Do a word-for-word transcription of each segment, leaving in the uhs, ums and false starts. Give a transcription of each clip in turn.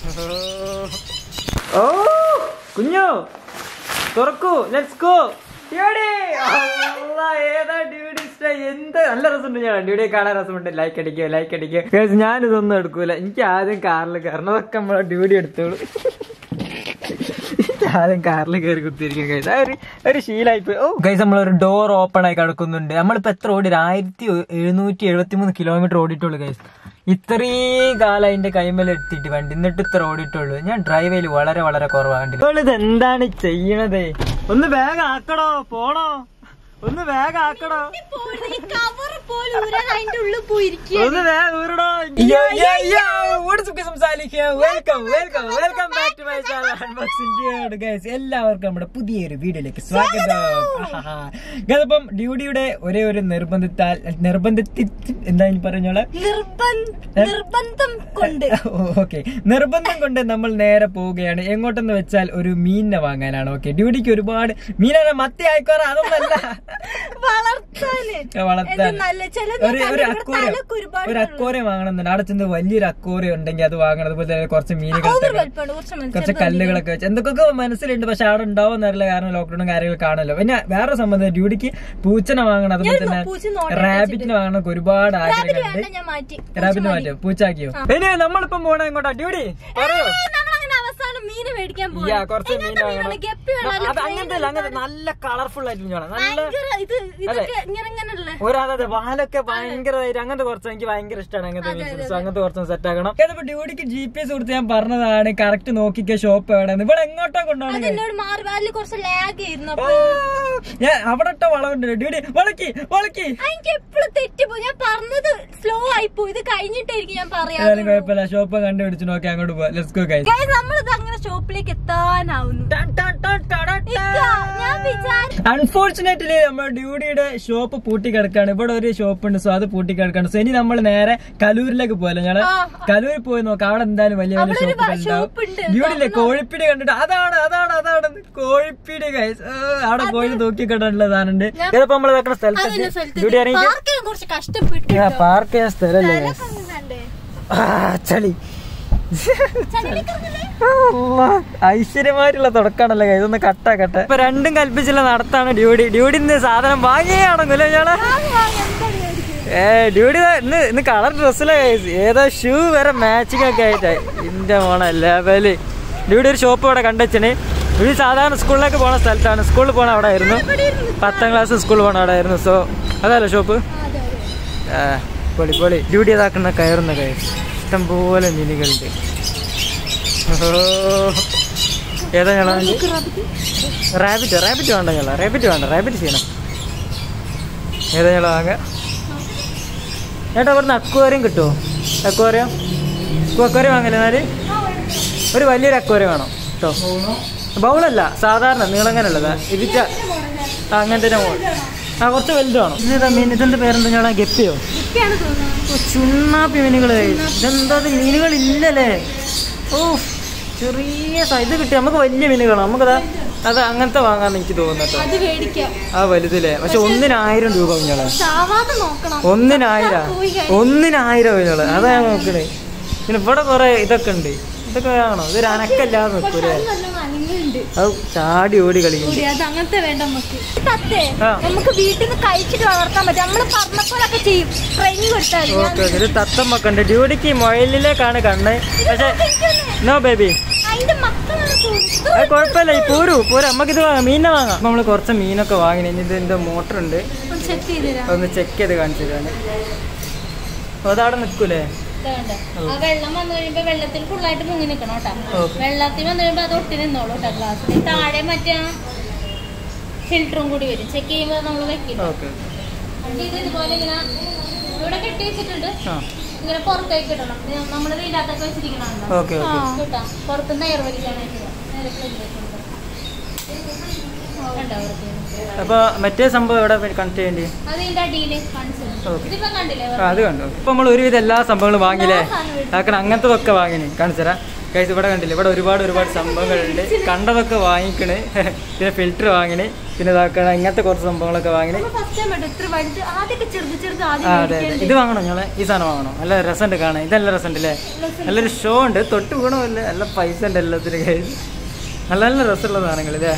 ഓ കുഞ്ഞു തുറക്കൂ, let's go. ഏതാ ഡ്യൂഡി സ്റ്റൈൽ, എന്ത് നല്ല രസമുണ്ട്. ഞാൻ ഡ്യൂഡിയെ കാണാൻ രസമുണ്ട്. ലൈക്ക് അടിക്കുക, ലൈക്ക് അടിക്കുക. ഞാനിതൊന്നും എടുക്കൂല. എനിക്ക് ആദ്യം കാറിൽ കയറണം. അതൊക്കെ നമ്മളെ ഡ്യൂഡി എടുത്തോളൂ. ആദ്യം കാറിൽ കയറി കുത്തിയിരിക്കും ഗൈസ്. ഒരു ഒരു ശീലായിപ്പോയി. ഓ ഗൈസ്, നമ്മളൊരു ഡോർ ഓപ്പൺ ആയി കിടക്കുന്നുണ്ട്. നമ്മളിപ്പോ എത്ര ഓടി? ആയിരത്തി എഴുന്നൂറ്റി എഴുപത്തി മൂന്ന് കിലോമീറ്റർ ഓടിയിട്ടുള്ളൂ ഗൈസ്. ഇത്രയും കാലം അതിന്റെ കൈമേൽ എത്തിയിട്ട് വണ്ടി, എന്നിട്ട് ഇത്ര ഓടിയിട്ടുള്ളൂ. ഞാൻ ഡ്രൈവ് ചെയ്യല് വളരെ വളരെ കുറവാണ്. ഇത് എന്താണ് ചെയ്യണത്? ഒന്ന് വേഗം ആക്കണോ, പോണോ? ഒന്ന് വേഗം ആക്കണോ, ഒന്ന് വേഗം ഊരണോ. എല്ലാവർക്കും നമ്മുടെ പുതിയൊരു വീഡിയോയിലേക്ക് സ്വാഗതം. അപ്പം ഡ്യൂഡിയുടെ ഒരേ ഒരു നിർബന്ധത്താൽ നിർബന്ധത്തിൽ എന്താ പറഞ്ഞോളെ നിർബന്ധം കൊണ്ട് ഓക്കെ നിർബന്ധം കൊണ്ട് നമ്മൾ നേരെ പോവുകയാണ്. എങ്ങോട്ടെന്ന് വെച്ചാൽ ഒരു മീനിനെ വാങ്ങാനാണ്. ഓക്കെ, ഡ്യൂഡിക്ക് ഒരുപാട് മീനാണ്. മത്തി ആയിക്കോറ അതൊന്നല്ല, വളർത്താൻ ഒരു ഒരു അക്വേറിയം ഒരു അക്വേറിയം വാങ്ങണമെന്നുണ്ട്. അവിടെ ചെന്ന് വലിയൊരു അക്വേറിയം ഉണ്ടെങ്കിൽ അത് വാങ്ങണം. അതുപോലെ തന്നെ കുറച്ച് മീനുകൾ, കുറച്ച് കല്ലുകളൊക്കെ വെച്ച് എന്തൊക്കെ മനസ്സിലുണ്ട്. പക്ഷെ അവിടെ ഉണ്ടാവുന്നറിയില്ല, കാരണം ലോക്ക്ഡൌണും കാര്യങ്ങൾ കാണല്ലോ. പിന്നെ വേറെ സംബന്ധം ഡ്യൂഡിക്ക് പൂച്ചനെ വാങ്ങണം. അതുപോലെ തന്നെ റാബിറ്റിനെ വാങ്ങണം. ഒരുപാട് ആഗ്രഹങ്ങളുണ്ട്. റാബിറ്റിനെ മാറ്റിയോ, പൂച്ചാക്കിയോ? ഇനി നമ്മളിപ്പം പോകണം എങ്ങോട്ടാ ഡ്യൂഡി? പറയോ. മീന് മേടിക്കാൻ കുറച്ച് മീൻ വാങ്ങണം. അങ്ങനത്തെ അങ്ങനത്തെ നല്ല കളർഫുൾ ആയിട്ട് വേണം. നല്ല ഒരാതെ വാലൊക്കെ ഭയങ്കരമായിട്ട് അങ്ങനത്തെ കുറച്ച് എനിക്ക് ഭയങ്കര ഇഷ്ടമാണ്. അങ്ങനത്തെ മീൻസ് അങ്ങനത്തെ കുറച്ചൊന്ന് സെറ്റ് ആക്കണം. ഇതിപ്പോ ഡ്യൂഡിക്ക് ജി പി എസ് കൊടുത്ത് ഞാൻ പറഞ്ഞതാണ്, കറക്റ്റ് നോക്കിക്ക ഷോപ്പ് എവിടെ. ഇവിടെ എങ്ങോട്ടാ കൊണ്ടുപോകണം? ഞാൻ അവിടെ ഇട്ട വളവുണ്ട്. ഡ്യൂഡി വളക്കി വളക്കി തെറ്റിപ്പോ. ഞാൻ പറഞ്ഞത് സ്ലോ ആയിപ്പോ. ഇത് കഴിഞ്ഞിട്ടായിരിക്കും ഞാൻ പറയാം. കുഴപ്പമില്ല, ഷോപ്പ് കണ്ടുപിടിച്ച് നോക്കി അങ്ങോട്ട് പോവാം. Let's go guys. നമ്മളിത് അങ്ങനെ ഷോപ്പിലേക്ക് എത്താനാവുന്നു. അൺഫോർച്ചുനേറ്റ്ലി നമ്മുടെ ഡ്യൂഡിയുടെ ഷോപ്പ് പൂട്ടി കിടക്കാണ്. ഇവിടെ ഒരു ഷോപ്പ് ഉണ്ട്, സോ അത് പൂട്ടി കിടക്കാണ്. സോ ഇനി നമ്മൾ നേരെ കലൂരിലേക്ക് പോയല്ലോ. ഞങ്ങള് കലൂരിൽ പോയി നോക്കാം. അവിടെ എന്തായാലും വലിയ വലിയ ഷോപ്പുകളുണ്ടാവും. ഡ്യൂഡിയില്ലേ കോഴിപ്പീടി കണ്ടിട്ട് അതാണ് അതാണ് അതാണ് കോഴിപ്പീടി ഗൈസ്. അവിടെ കോഴി നോക്കി കണ്ടിട്ടുള്ള സാധനമുണ്ട്. ഇതിപ്പോ നമ്മൾ വെക്കുന്ന സ്ഥലത്ത് ഡ്യൂഡി അറിയിക്കും പാർക്ക് ചെയ്യാൻ സ്ഥലല്ലേ ചളി. ഐശ്വര്യമായിട്ടുള്ള തുടക്കാണല്ലോ. ഇതൊന്ന് കട്ട കട്ട ഇപ്പൊ രണ്ടും കൽപ്പിച്ചുള്ള നടത്താണ് ഡ്യൂഡി. ഡ്യൂഡി ഇന്ന് സാധനം വാങ്ങിയാണെന്നല്ലേ ഞങ്ങള്. ഏ ഡ്യൂഡി ഇന്ന് ഇന്ന് കളർ ഡ്രസ്സിലെ ഏതോ ഷൂ വരെ മാച്ചിങ് ഒക്കെ ആയിട്ടായി. ഇന്റെ മോണ ലെവല്. ഡ്യൂഡി ഒരു ഷോപ്പ് ഇവിടെ കണ്ടുവെച്ചിന്. ഡ്യൂഡി സാധാരണ സ്കൂളിലേക്ക് പോണ സ്ഥലത്താണ്. സ്കൂളിൽ പോണ അവിടെ ആയിരുന്നു. പത്താം ക്ലാസ് സ്കൂളിൽ പോണ അവിടെ ആയിരുന്നു. സോ അതല്ലേ ഷോപ്പ്. പൊളി പൊളി. ഡ്യൂഡി അതാക്കുന്ന കയറുന്ന കയർ ഇഷ്ടം പോലെ മീനുകളുണ്ട്. ഏതാ ഞങ്ങള റാബിറ്റ് റാബിറ്റ് വേണ്ട ഞങ്ങള റാബിറ്റ് വേണ്ട റാബിറ്റ് ചെയ്യണം. ഏതാ ഞങ്ങള വാങ്ങ ഏട്ടാ? ഇവിടുന്ന് അക്വേറിയം കിട്ടുമോ? അക്വേറിയം അക്വേറിയം വാങ്ങല്ലേ എന്നാല്? ഒരു വലിയൊരു അക്വേറിയം വേണം കേട്ടോ. ബൗളല്ല, സാധാരണ നീളങ്ങനുള്ളതാ. ഇതിച്ച അങ്ങനത്തെ മോൾ. ആ കുറച്ച് വലുത് വേണം. ഇതാ മീൻ. ഇതെന്താ പേരെന്താ ഞങ്ങളാ? ഗപ്പിയോ? ചുണ്ണാപ്പി മീനുകള്. ഇതെന്താ മീനുകൾ ഇല്ലല്ലേ? ഓ ചെറിയ ഇത് കിട്ടി. നമുക്ക് വലിയ മീനുകളാണ്. നമുക്കതാ അത് അങ്ങനത്തെ വാങ്ങാന്ന് എനിക്ക് തോന്നുന്നു. ആ വലുതില്ലേ? പക്ഷെ ഒന്നിനായിരം രൂപ കുഞ്ഞോളെ. ഒന്നിനായിരം ഒന്നിനായിരം കുഞ്ഞോളെ. അതാ ഞാൻ നോക്കണേ. പിന്നെ ഇവിടെ കുറെ ഇതൊക്കെ ഉണ്ട്. ഇതൊക്കെ വേണോ? ഇതൊരു അനക്കല്ലാതെ നിൽക്കൂലേ? അത് ചാടി ഓടി കളിക്കും. അങ്ങനത്തെ വേണ്ട നമുക്ക്. നമുക്ക് വീട്ടിൽ നിന്ന് കഴിച്ചിട്ട് വളർത്താൻ പറ്റും. നമ്മള് പറഞ്ഞപ്പോഴൊക്കെ ചെയ്യും. ട്രെയിനിങ് കൊടുത്താൽ. ഓക്കെ, ഒരു തത്തം ഒക്കെ ഉണ്ട്. ഡ്യൂഡിക്ക് മൊയിലിലേക്കാണ് കണ്ണ്. പക്ഷെ നോ ബേബി, അത് കുഴപ്പമില്ല. ഈ പോരൂ പോരാ, നമുക്കിത് വാങ്ങാം. മീനെ വാങ്ങാം. നമ്മള് കുറച്ച് മീനൊക്കെ വാങ്ങിനി. ഇനി ഇതിന്റെ മോട്ടർ ഉണ്ട്, ഒന്ന് ചെക്ക് ചെയ്ത് കാണിച്ചു തരാണ്. അതവിടെ നിൽക്കൂലേ? വെള്ളം വന്നു കഴിയുമ്പോ വെള്ളത്തിൽ ഫുള്ളായിട്ട് മുങ്ങി നിക്കണം കേട്ടോ. വെള്ളത്തിൽ വന്നു കഴിയുമ്പോ അത് ഒട്ടി നിന്നോളൂ കേട്ടോ. ഗ്ലാസ്സിൽ താഴെ മറ്റേ ഫിൽറ്ററും കൂടി വരും. ചെക്ക് ചെയ്യുമ്പോ നമ്മള് വെക്കില്ല. ഇത് ഇതുപോലെ ഇങ്ങനെ ഇവിടെ കെട്ടി വെച്ചിട്ടുണ്ട്. ഇങ്ങനെ പുറത്തേക്ക് ഇടണം. നമ്മള് ഇതിനകത്തൊക്കെ വെച്ചിരിക്കണോ കേട്ടോ. പുറത്തുനിന്ന് എയർ വലിക്കാനായിട്ട് അപ്പൊ മറ്റേ സംഭവം എവിടെ കണക്ട് ചെയ്യേണ്ടി? അത് കണ്ടു. ഇപ്പൊ നമ്മൾ ഒരുവിധം എല്ലാ സംഭവങ്ങളും വാങ്ങില്ലേ? കാരണം അങ്ങനത്തതൊക്കെ വാങ്ങിന് കാണിച്ചരാ. കഴിച്ച് ഇവിടെ കണ്ടില്ല, ഇവിടെ ഒരുപാട് ഒരുപാട് സംഭവങ്ങളുണ്ട്. കണ്ടതൊക്കെ വാങ്ങിക്കണ്. പിന്നെ ഫിൽറ്റർ വാങ്ങിന്, പിന്നെ ഇതാക്കണ ഇങ്ങനത്തെ കുറച്ച് സംഭവങ്ങളൊക്കെ വാങ്ങിന്. അതെ അതെ, ഇത് വാങ്ങണോ ഞങ്ങളെ? ഈ സാധനം വാങ്ങണോ? നല്ല രസമുണ്ട് കാണാൻ. ഇതെല്ലാം രസമുണ്ട് അല്ലേ? നല്ലൊരു ഷോ ഉണ്ട്. തൊട്ട് വീണമല്ലേ? നല്ല പൈസ ഉണ്ട് എല്ലാത്തിനും. കഴിച്ച് നല്ല നല്ല രസമുള്ള സാധനങ്ങൾ ഇല്ലേ?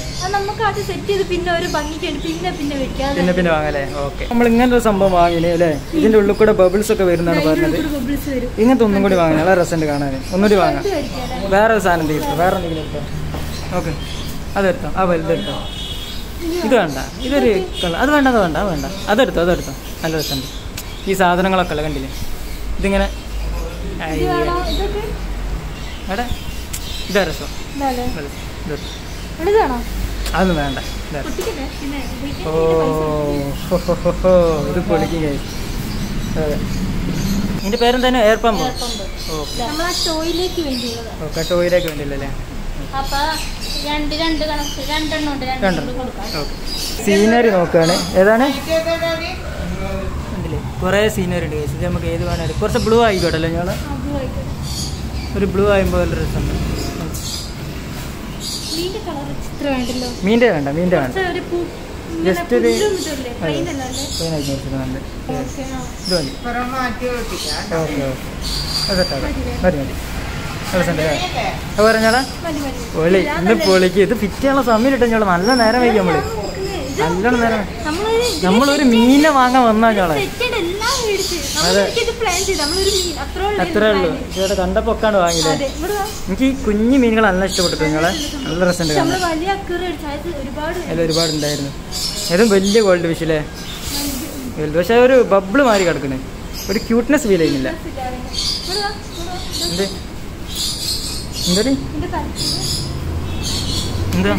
പിന്നെ പിന്നെ വാങ്ങല്ലേ? ഓക്കെ. നമ്മൾ ഇങ്ങനത്തെ ഒരു സംഭവം വാങ്ങിന് അല്ലേ? ഇതിന്റെ ഉള്ളിൽ കൂടെ ബബിൾസ് ഒക്കെ വരുന്നതാണ് പറഞ്ഞത്. ഇങ്ങനത്തെ ഒന്നും കൂടി വാങ്ങി, നല്ല രസമുണ്ട് കാണാൻ. ഒന്നുകൂടി വാങ്ങാം. വേറെ ഒരു സാധനം തീർത്തോ? വേറെ എന്തെങ്കിലും എടുത്തോ? ഓക്കെ, അതെടുത്തോ. ആ വലുതെടുത്തോ. ഇത് വേണ്ട, ഇതൊരു അത് വേണ്ട, അത് വേണ്ട, അത് വേണ്ട. അതെടുത്തോ, അതെടുത്തോ. നല്ല രസമുണ്ട്. ഈ സാധനങ്ങളൊക്കെ അല്ല കണ്ടില്ലേ? ഇതിങ്ങനെ എടാ ഇതാ രസം. അതൊന്നും വേണ്ട. ഓ ഇത് പൊളിക്കും കഴിച്ചു. അതെ, ഇതിന്റെ പേരെന്താ? Air pump. ഓക്കെ, ടോയിലേക്ക് വേണ്ടിയില്ലല്ലേ? സീനറി നോക്കുകയാണ്. ഏതാണ്? കുറേ സീനറി ഉണ്ട് കഴിച്ചു. നമുക്ക് ഏത് വേണേലും. കുറച്ച് ബ്ലൂ ആയിക്കോട്ടല്ലേ ഞങ്ങള്? ഒരു ബ്ലൂ ആകുമ്പോൾ നല്ല രസമുണ്ട്. മീൻ്റെ വേണ്ട, മീൻ്റെ വേണ്ട. ജസ്റ്റ് ഒരു നോക്കുന്നുണ്ട്. ഇത് മതി. ഓക്കെ ഓക്കെ, മതി മതി. അത് പറഞ്ഞാടാ പൊളി. ഇന്ന് പൊളിക്ക്. ഇത് ഫിറ്റ് ചെയ്യാനുള്ള സമയം ഇട്ടാ ഞങ്ങള് നല്ല നേരം വൈകി. നമ്മള് നല്ലോണം നേരം. നമ്മളൊരു മീനെ വാങ്ങാൻ വന്നാ ഞങ്ങളെ. അതെ, അത്രേ ഉള്ളൂ. ചേട്ടാ കണ്ടപ്പോ ഒക്കാണ്ട് വാങ്ങില്ലേ? എനിക്ക് ഈ കുഞ്ഞു മീനുകൾ നല്ല ഇഷ്ടപ്പെട്ടു. നിങ്ങളെ നല്ല രസമുണ്ട് കാണാൻ. അതിൽ ഒരുപാട് ഉണ്ടായിരുന്നു. ഏതും വലിയ ഗോൾഡ് ഫിഷ് അല്ലേ? വലുത്. പക്ഷെ ഒരു ബബിള് മാറി കിടക്കണേ. ഒരു ക്യൂട്ട്നെസ് ഫീൽ ചെയ്യുന്നില്ല. എന്ത് എന്തൊരു എന്താ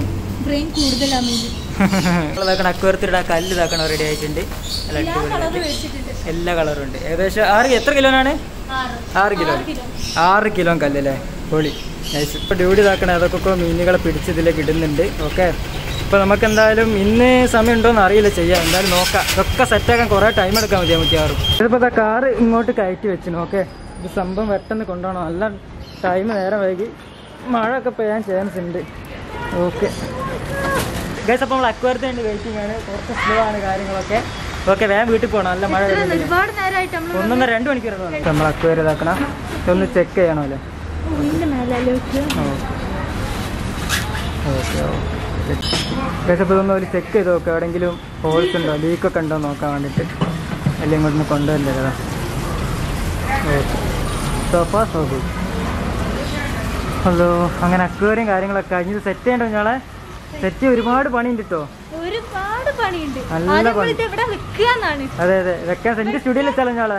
ഇതാക്കണം? അക്വേറിയത്തിലിടാ കല്ല് ഇതാക്കണം. റെഡി ആയിട്ടുണ്ട്. എല്ലാ കളറും ഉണ്ട്. ഏകദേശം ആറ് എത്ര കിലോനാണ്? ആറ് കിലോ. ആറ് കിലോ കല്ലല്ലേ? പൊളി. നൈസ്. ഇപ്പോൾ ഡ്യൂട്ടി ഇതാക്കണം. അതൊക്കെ മീനുകളെ പിടിച്ച് ഇതിലേക്ക് ഇടുന്നുണ്ട്. ഓക്കെ, ഇപ്പോൾ നമുക്ക് എന്തായാലും ഇന്ന് സമയം ഉണ്ടോയെന്ന് അറിയില്ല. ചെയ്യാം, എന്തായാലും നോക്കാം. ഇതൊക്കെ സെറ്റാക്കാൻ കുറേ ടൈം എടുക്കാൻ മതി നമുക്ക് ആറും. ഇതിപ്പോൾ ആ കാറ് ഇങ്ങോട്ട് കയറ്റി വെച്ചു. ഓക്കെ, ഇത് സംഭവം പെട്ടെന്ന് കൊണ്ടുപോകണം. നല്ല ടൈം നേരം വൈകി. മഴ ഒക്കെ പെയ്യാൻ ചാൻസ് ഉണ്ട്. ഓക്കെ ഗൈസ്, അപ്പോൾ നമ്മൾ അക്വേറിയത്തിന് വേണ്ടി വെയിറ്റിംഗ് ആണ്. കുറച്ച് സ്ലോ ആണ് കാര്യങ്ങളൊക്കെ. ഓക്കെ, വേഗം വീട്ടിൽ പോകണം. നല്ല മഴ ഒന്നൊന്നര രണ്ട് മണിക്കൂർ നമ്മൾ അക്വേറിയം ഇതാക്കണം. ഒന്ന് ചെക്ക് ചെയ്യണോ അല്ലേ? ഓക്കെ ഓക്കെ ഗൈസ്, അപ്പോൾ ഇതൊന്ന് ഒരു ചെക്ക് ചെയ്ത് നോക്കാം. എവിടെയെങ്കിലും ഹോൾസ് ഉണ്ടോ, ലീക്കൊക്കെ ഉണ്ടോ നോക്കാൻ വേണ്ടിയിട്ട്. എല്ലാം ഇങ്ങോട്ടൊന്ന് കൊണ്ടുവരില്ലേ? അതാ ഓക്കെ. സോഫാ സോഫി. ഹലോ. അങ്ങനെ അക്വേറിയം കാര്യങ്ങളൊക്കെ കഴിഞ്ഞത് സെറ്റ് ചെയ്യണ്ടോ ഞങ്ങളെ? സെറ്റ് ഒരുപാട് പണിയുണ്ട് കേട്ടോ. ഒരുപാട് പണിയുണ്ട്. നല്ല പണി. അതെ അതെ, വെക്കാൻ എന്റെ സ്റ്റുഡിയോയിൽ വെച്ചാലോ ഞങ്ങളെ?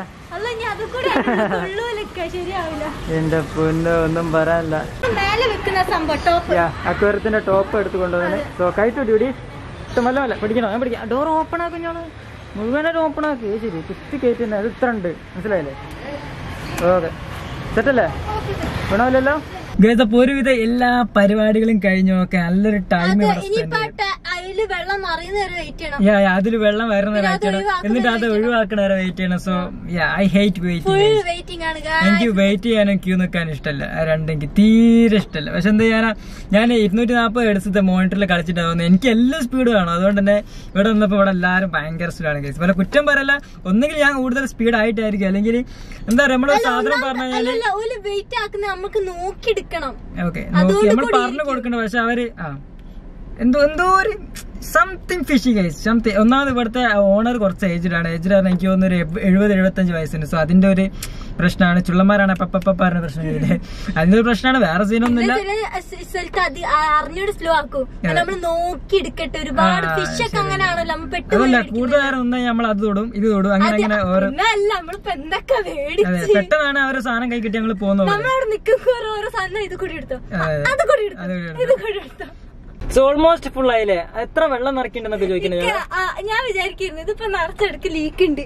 എന്റെ പൊന്നോ, ഒന്നും പറയാനില്ല. അക്വേറിയത്തിന്റെ ടോപ്പ് എടുത്ത് കൊണ്ടുപോകാൻ. സോ കൈറ്റു ഡ്യൂട്ടി മല്ല മല്ല പിടിക്കണോ? ഞാൻ പിടിക്കാം. ഡോർ ഓപ്പൺ ആക്കും ഞങ്ങള്. മുഴുവനായിട്ട് ഓപ്പൺ ആക്കി. ശരി, കുത്തി കയറ്റുന്നത്. അത് ഇത്ര ഉണ്ട്, മനസ്സിലായില്ലേ? ഓക്കെ, സെറ്റല്ലേ? വേണമല്ലോ ഗൈസ്. അപ്പോൾ ഒരുവിധ എല്ലാ പരിപാടികളും കഴിഞ്ഞു. ഒക്കെ നല്ലൊരു ടൈം. അതിൽ വെള്ളം വരുന്ന വരെ വെയിറ്റ് ചെയ്യണം. എന്നിട്ട് അത് ഒഴിവാക്കണ വരെ വെയിറ്റ് ചെയ്യണം. So I hate waiting. എനിക്ക് വെയിറ്റ് ചെയ്യാനും ക്യൂ നിൽക്കാൻ ഇഷ്ടമല്ല. രണ്ടെങ്കിൽ തീരെ ഇഷ്ടമല്ല. പക്ഷെ എന്താ ചെയ്യാനാ, ഞാൻ ഇരുന്നൂറ്റി നാൽപ്പത് എടുത്തത് മോണിറ്ററിൽ കളിച്ചിട്ടാ തോന്നുന്നത്. എനിക്ക് എല്ലാ സ്പീഡ് വേണം. അതുകൊണ്ട് തന്നെ ഇവിടെ വന്നപ്പോൾ ഇവിടെ എല്ലാവരും ഭയങ്കര സ്പീഡാണ് ഗൈസ്. പിന്നെ കുറ്റം പറയല്ല, ഒന്നുകിൽ ഞാൻ കൂടുതൽ സ്പീഡ് ആയിട്ടായിരിക്കും, അല്ലെങ്കിൽ എന്താ പറയുക, നമ്മളൊരു സാധനം പറഞ്ഞാൽ ഓക്കെ നോക്കി നമ്മൾ പറഞ്ഞു കൊടുക്കണം. പക്ഷെ അവര് ആ എന്തോ എന്തോ ഒരു സംതിങ് ഫിഷി ഗൈസ്, സംതിങ്. ഒന്നാമത് ഇവിടുത്തെ ഓണർ കുറച്ച് ഏജ്ഡാണ്. ഏജ്ഡ് ആണ് എനിക്ക് തോന്നുന്നു ഒരു എഴുപത് എഴുപത്തഞ്ച് വയസ്സുണ്ട്. സോ അതിന്റെ ഒരു പ്രശ്നമാണ്. ചുള്ളന്മാരാണ് പപ്പപ്പാറിന്റെ പ്രശ്നം. അതിന്റെ ഒരു പ്രശ്നമാണ്, വേറെ സീനൊന്നുമില്ല. അതല്ല, കൂടുതൽ നേരം ഒന്നും നമ്മൾ അത് തൊടും ഇത് തൊടും അങ്ങനെ അങ്ങനെ ഓരോ. അതെ, പെട്ടെന്നാണ് ആ ഒരു സാധനം കൈ കിട്ടി ഞങ്ങൾ പോകുന്നത്. ഓൾമോസ്റ്റ് ഫുൾ ആയില്ലേ? എത്ര വെള്ളം നിറയ്ക്കണ്ടെന്നൊക്കെ ചോദിക്കുന്നത് ഞാൻ വിചാരിക്കുന്നു ഇതിപ്പോ നിറച്ചെടുക്ക് ലീക്ക് ഉണ്ട്.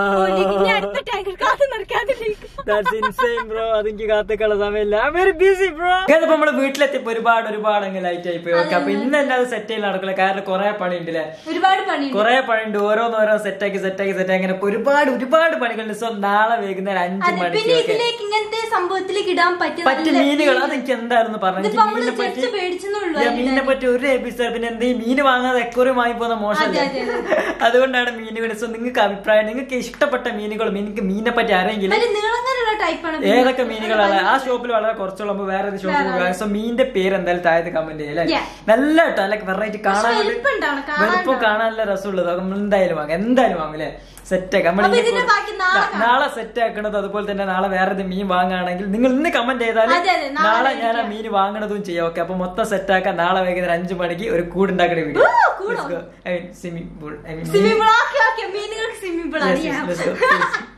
അതെനിക്ക് കാത്തിക്കുള്ള സമയമില്ല. Very busy bro. നമ്മള് വീട്ടിലെത്തിയപ്പോ ഒരുപാട് ഒരുപാട് അങ്ങ് ലൈറ്റ് ആയി പോയി. ഓക്കെ, അപ്പൊ ഇന്ന് എന്നെ അത് സെറ്റ് ചെയ്ത് നടക്കില്ല, കാരണം കുറെ പണി ഉണ്ടല്ലേ, ഒരുപാട് പണി കുറെ പണിയുണ്ട്. ഓരോന്നോരോ സെറ്റാക്കി സെറ്റാക്കി സെറ്റാക്കി അങ്ങനെ ഒരുപാട് ഒരുപാട് പണികളുണ്ട്. സോ നാളെ വൈകുന്നേരം അഞ്ചു മണിക്ക് ഇങ്ങനത്തെ സംഭവത്തിലേക്ക് ഇടാൻ പറ്റിയ മീനുകൾ അതെനിക്ക് എന്തായിരുന്നു പറഞ്ഞു. മീനിനെ പറ്റി മീനിനെ പറ്റി ഒരു എപ്പിസോഡ്. പിന്നെ എന്ത് മീൻ വാങ്ങാതെ എക്കോറിയം വാങ്ങി പോകുന്ന മോശമല്ലേ, അതുകൊണ്ടാണ് മീനുകൾ. സോ നിങ്ങൾക്ക് അഭിപ്രായം, നിങ്ങൾക്ക് ഇഷ്ടപ്പെട്ട മീനുകൾ, നിങ്ങൾക്ക് മീനിനെ പറ്റി അറിയെങ്കിലും ഏതൊക്കെ മീനുകളാണ് ആ ഷോപ്പിൽ വളരെ കുറച്ചുള്ള വേറെ ഏത് ഷോപ്പിൽ വാങ്ങാം. സോ മീനിന്റെ പേര് എന്തായാലും താഴത്ത് കമന്റ് ചെയ്യല്ലേ. നല്ല കേട്ടോ, നല്ല വെറൈറ്റി കാണാൻ വലുപ്പം കാണാനുള്ള രസമുള്ളത് നമ്മൾ എന്തായാലും വാങ്ങാം, എന്തായാലും വാങ്ങും അല്ലേ. സെറ്റാക്കാം നമ്മൾ നാളെ സെറ്റ് ആക്കണത്. അതുപോലെ തന്നെ നാളെ വേറെ മീൻ വാങ്ങുകയാണെങ്കിൽ നിങ്ങൾ ഇന്ന് കമന്റ് ചെയ്താൽ നാളെ ഞാൻ ആ മീൻ വാങ്ങണതും ചെയ്യാം. ഓക്കെ, അപ്പൊ മൊത്തം സെറ്റ് ആക്കാം. നാളെ വൈകുന്നേരം അഞ്ചു മണിക്ക് ഒരു കൂടുണ്ടാക്കുന്ന video, swimming pool, I mean swimming pool.